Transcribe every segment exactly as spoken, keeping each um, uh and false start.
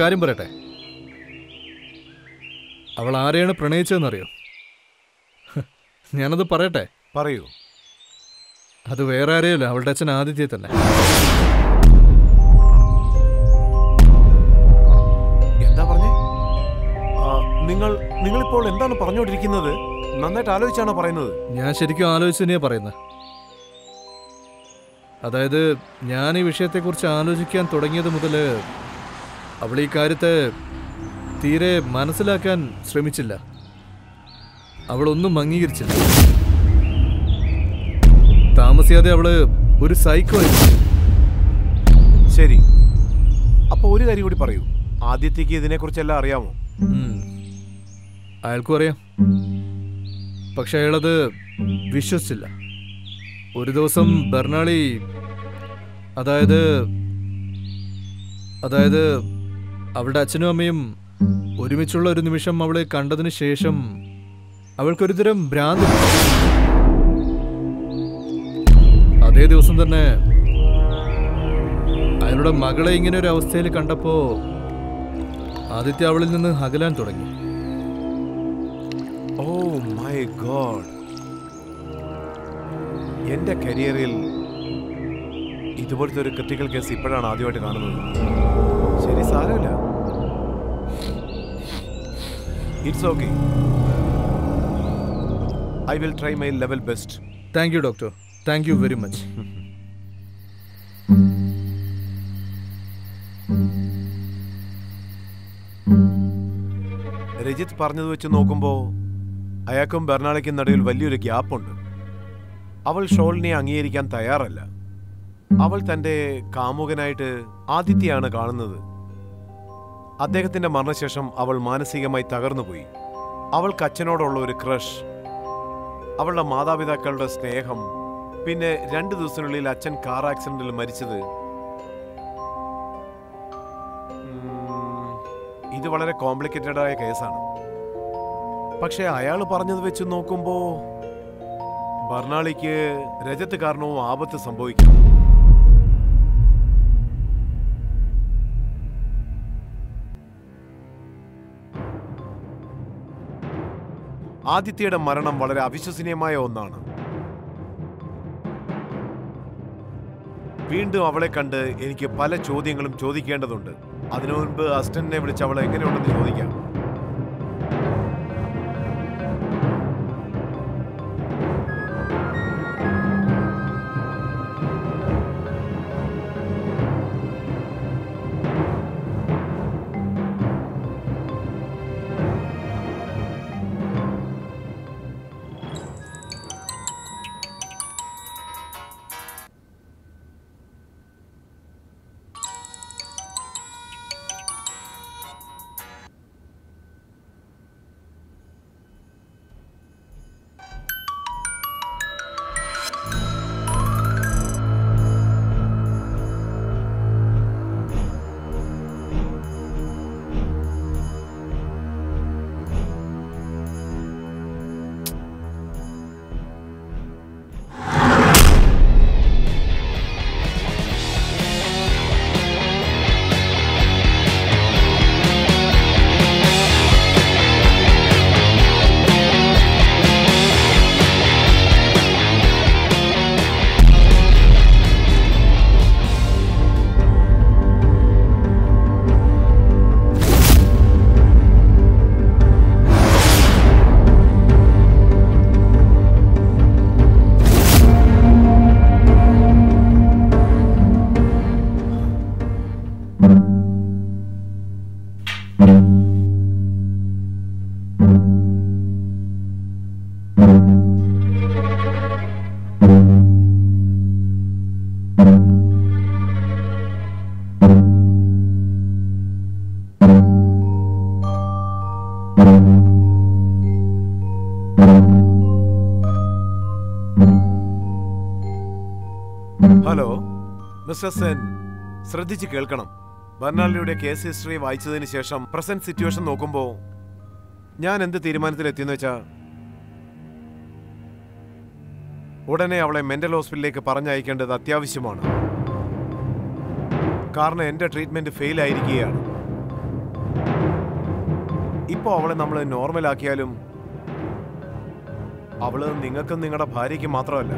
കാര്യം പറയട്ടെ, അവൾ ആരെയാണ് പ്രണയിച്ചതെന്നറിയോ? ഞാനത് പറയട്ടെ? പറയൂ. അത് വേറെ ആരെയല്ല, അവളുടെ അച്ഛൻ ആദിത്യയെ തന്നെ. എന്താ പറഞ്ഞേ? നിങ്ങൾ നിങ്ങളിപ്പോൾ എന്താണ് പറഞ്ഞുകൊണ്ടിരിക്കുന്നത്? നന്നായിട്ട് ആലോചിച്ചാണോ പറയുന്നത്? ഞാൻ ശരിക്കും ആലോചിച്ച് തന്നെയാ പറയുന്നത്. അതായത് ഞാൻ ഈ വിഷയത്തെക്കുറിച്ച് ആലോചിക്കാൻ തുടങ്ങിയത് മുതൽ അവൾ ഈ കാര്യത്തെ തീരെ മനസ്സിലാക്കാൻ ശ്രമിച്ചില്ല. അവളൊന്നും അംഗീകരിച്ചില്ല. താമസിയാതെ അവള് ഒരു സൈക്കോ ആയിരുന്നു. ശരി, അപ്പൊ ഒരു കാര്യം കൂടി പറയൂ. ആദിത്യക്ക് ഇതിനെക്കുറിച്ചെല്ലാം അറിയാമോ? അയാൾക്കും അറിയാം, പക്ഷെ അയാളത് വിശ്വസിച്ചില്ല. ഒരു ദിവസം ബെർണാളി അതായത് അതായത് അവളുടെ അച്ഛനും അമ്മയും ഒരുമിച്ചുള്ള ഒരു നിമിഷം അവളെ കണ്ടതിന് ശേഷം അവൾക്കൊരു തരം ഭ്രാന്തി. അതേ ദിവസം തന്നെ അയാളുടെ മകളെ ഇങ്ങനെ ഒരു അവസ്ഥയിൽ കണ്ടപ്പോ ആദിത്യ അവളിൽ നിന്ന് അകലാൻ തുടങ്ങി. ഓ മൈ ഗോഡ്, എന്റെ കരിയറിൽ ഇതുപോലത്തെ ഒരു ക്രിട്ടിക്കൽ കേസ് ഇപ്പോഴാണ് ആദ്യമായിട്ട് കാണുന്നത്. ശരി, സാരമില്ല. It's okay. I will try my level best. Thank you doctor, thank you very much. Rajith പറഞ്ഞത് വെച്ച് നോക്കുമ്പോൾ അയാൾക്കും ബെർണാളിക്കും നടുവിൽ വലിയൊരു ഗ്യാപ്പുണ്ട്. അവൾ ഷോളിനെ അംഗീകരിക്കാൻ തയ്യാറല്ല. അവൾ തൻ്റെ കാമുകനായിട്ട് ആദിത്യയാണ് കാണുന്നത്. അദ്ദേഹത്തിന്റെ മരണശേഷം അവൾ മാനസികമായി തകർന്നുപോയി. അവൾക്ക് അച്ഛനോടുള്ള ഒരു ക്രഷ്, അവളുടെ മാതാപിതാക്കളുടെ സ്നേഹം, പിന്നെ രണ്ടു ദിവസത്തിനുള്ളിൽ അച്ഛൻ കാർ ആക്സിഡന്റിൽ മരിച്ചത്. ഇത് വളരെ കോംപ്ലിക്കേറ്റഡ് ആയ കേസാണ്. പക്ഷെ അയാൾ പറഞ്ഞത് വെച്ച് നോക്കുമ്പോ ബർണാളിക്ക് രജത്ത് കാരണവും ആപത്ത് സംഭവിക്കും. ആദിത്യയുടെ മരണം വളരെ അവിശ്വസനീയമായ ഒന്നാണ്. വീണ്ടും അവളെ കണ്ട് എനിക്ക് പല ചോദ്യങ്ങളും ചോദിക്കേണ്ടതുണ്ട്. അതിനു മുൻപ് അസിസ്റ്റന്റിനെ വിളിച്ച് അവളെ എങ്ങനെയുണ്ടെന്ന് ചോദിക്കാം. ഹലോ മിസ്റ്റർ സെൻ, ശ്രദ്ധിച്ച് കേൾക്കണം. ബർണാളിയുടെ കേസ് ഹിസ്റ്ററി വായിച്ചതിന് ശേഷം പ്രസന്റ് സിറ്റുവേഷൻ നോക്കുമ്പോൾ ഞാൻ എന്ത് തീരുമാനത്തിലെത്തിയെന്ന് വെച്ചാൽ ഉടനെ അവളെ മെന്റൽ ഹോസ്പിറ്റലിലേക്ക് പറഞ്ഞയക്കേണ്ടത് അത്യാവശ്യമാണ്. കാരണം എൻ്റെ ട്രീറ്റ്മെന്റ് ഫെയിൽ ആയിരിക്കുകയാണ്. ഇപ്പൊ അവളെ നമ്മൾ നോർമൽ ആക്കിയാലും അവള് നിങ്ങൾക്കും നിങ്ങളുടെ ഭാര്യയ്ക്കും മാത്രമല്ല,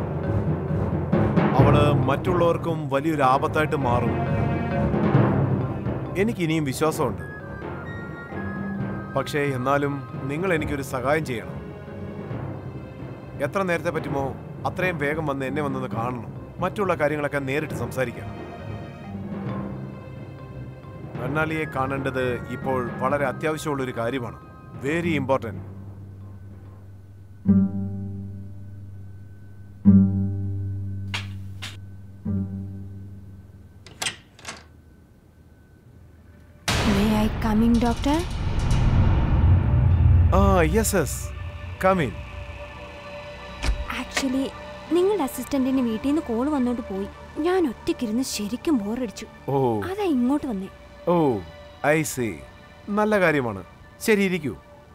അവള് മറ്റുള്ളവർക്കും വലിയൊരു ആപത്തായിട്ട് മാറും. എനിക്ക് ഇനിയും വിശ്വാസമുണ്ട്. പക്ഷേ എന്നാലും നിങ്ങൾ എനിക്കൊരു സഹായം ചെയ്യണം. എത്ര നേരത്തെ പറ്റുമോ അത്രയും വേഗം വന്ന് എന്നെ വന്നൊന്ന് കാണണം. മറ്റുള്ള കാര്യങ്ങളൊക്കെ നേരിട്ട് സംസാരിക്കാം. ബർണാലിയെ കാണേണ്ടത് ഇപ്പോൾ വളരെ അത്യാവശ്യമുള്ളൊരു കാര്യമാണ്. Very important. May I come in, doctor? Ah, yes, yes. Come in. Actually, നിങ്ങളുടെ അസിസ്റ്റന്റിന് വീട്ടിൽ നിന്ന് കോൾ വന്നോണ്ട് പോയി. ഞാൻ ഒറ്റയ്ക്കിരുന്ന് ശരിക്കും ബോറടിച്ചു. ഓ, അതാ ഇങ്ങോട്ട് വന്നേ. ഓ, ഐ സീ. നല്ല കാര്യമാണ്. ശരി, ഇരിക്കൂ.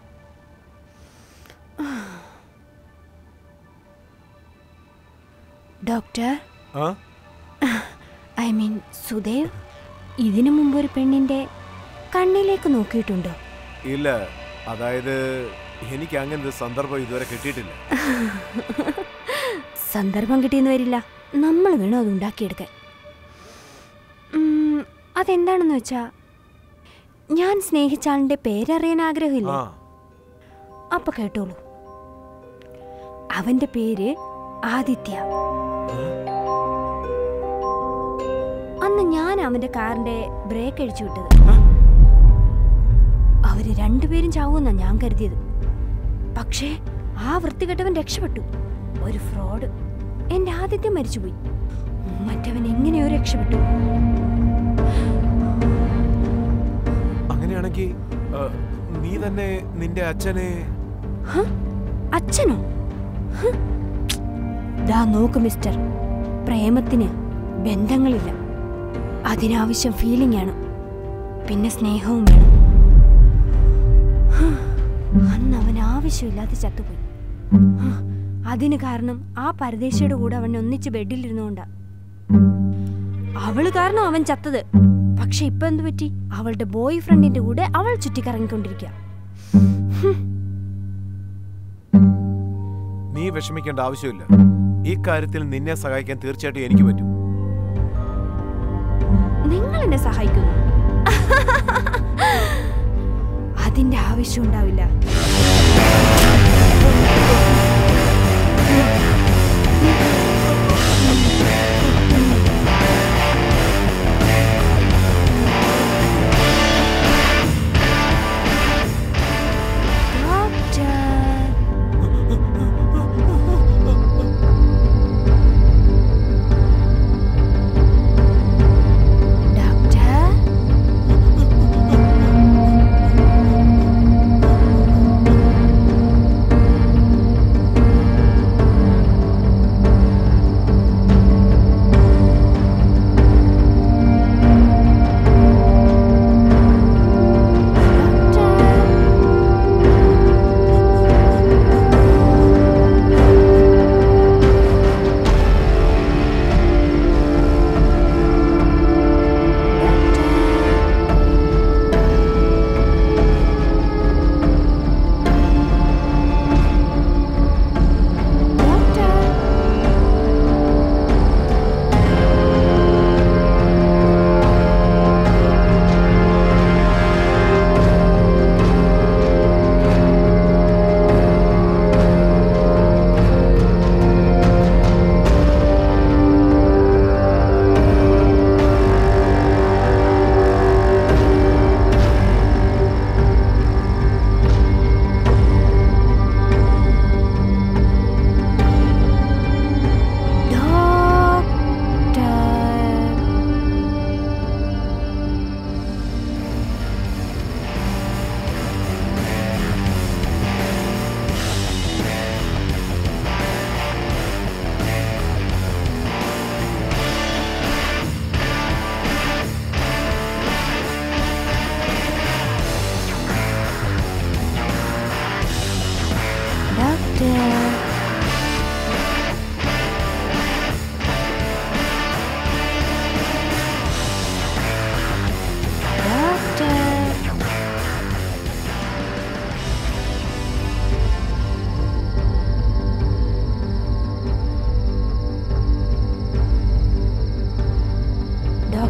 ഡോക്ടർ, ആ ഐ മീൻ സുദേവ്, ഇതിനു മുമ്പ് ഒരു പെണ്ണിന്റെ കണ്ണിലേക്ക് നോക്കിയിട്ടുണ്ടോ? ഇല്ല, അതായത് എനിക്ക് അങ്ങനെ ഒരു സന്ദർഭം ഇതുവരെ കിട്ടിയിട്ടില്ല. സന്ദർഭം കിട്ടിയെന്ന് വരില്ല, നമ്മൾ വേണം അത് ഉണ്ടാക്കിയെടുക്കാൻ. അതെന്താണെന്ന് വെച്ചാ, ഞാൻ സ്നേഹിച്ച ആളിന്റെ പേരറിയാൻ ആഗ്രഹമില്ല. അപ്പൊ കേട്ടോളൂ, അവന്റെ പേര് ആദിത്യ. അന്ന് ഞാൻ അവന്റെ കാറിന്റെ ബ്രേക്ക് അഴിച്ചു വിട്ടത്. അവര് രണ്ടുപേരും ചാവുമെന്നാ ഞാൻ കരുതിയത്. പക്ഷേ ആ വൃത്തികെട്ടവൻ രക്ഷപ്പെട്ടു. ഒരു ഫ്രോഡ്. എന്റെ ആദിത്യം മരിച്ചുപോയി. മറ്റവൻ എങ്ങനെയോ രക്ഷപ്പെട്ടു. അങ്ങനെയാണെങ്കിൽ നീ തന്നെ നിന്റെ അച്ഛനെ... അച്ഛനോ? ദാ നോക്ക് മിസ്റ്റർ, പ്രേമത്തിന് ബന്ധങ്ങളില്ല. അതിനാവശ്യം ഫീലിംഗ് ആണ്, പിന്നെ സ്നേഹവും വേണം. അന്ന് അവൻ ആവശ്യമില്ലാതെ ചത്തുപോയി. അതിന് കാരണം ആ പരദേശിയുടെ കൂടെ അവൻ ഒന്നിച്ച് ബെഡിലിരുന്നുകൊണ്ടാ. അവള് കാരണം അവൻ ചത്തത്. പക്ഷെ ഇപ്പൊ എന്തു പറ്റി? അവളുടെ ബോയ് ഫ്രണ്ടിന്റെ കൂടെ അവൾ ചുറ്റിക്കറങ്ങിക്കൊണ്ടിരിക്കുക. നീ വിഷമിക്കേണ്ട ആവശ്യമില്ല. ഈ കാര്യത്തിൽ നിന്നെ സഹായിക്കാൻ തീർച്ചയായിട്ടും എനിക്ക് പറ്റും. നിങ്ങൾ എന്നെ സഹായിക്കുന്നു? അതിന്റെ ആവശ്യം ഉണ്ടാവില്ല.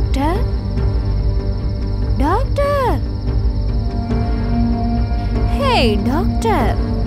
Doctor doctor hey doctor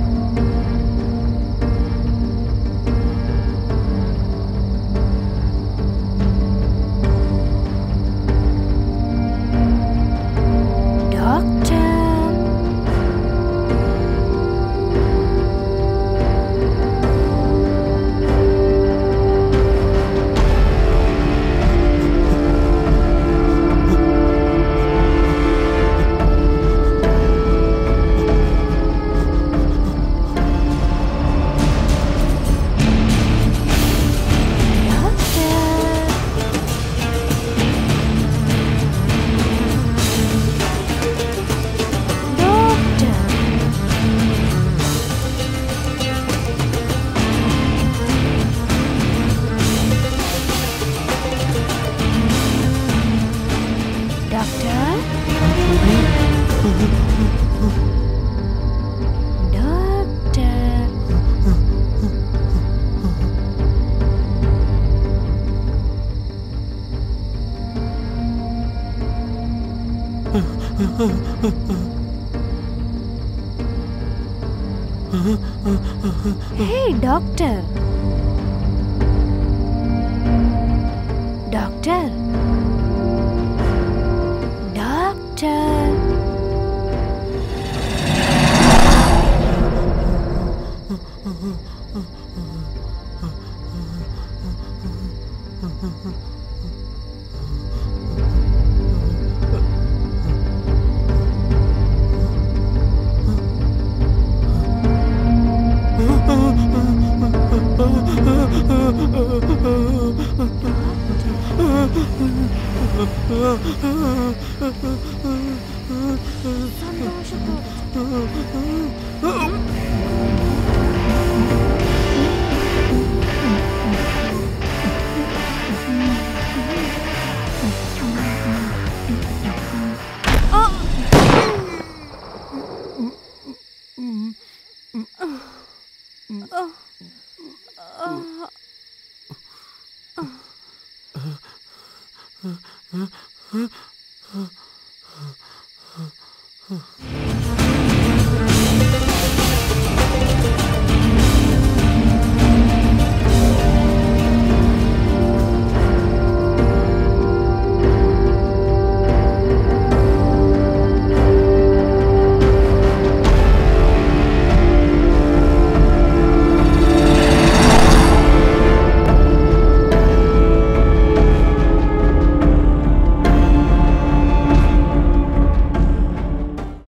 Hey, doctor. Doctor. Doctor. Huh?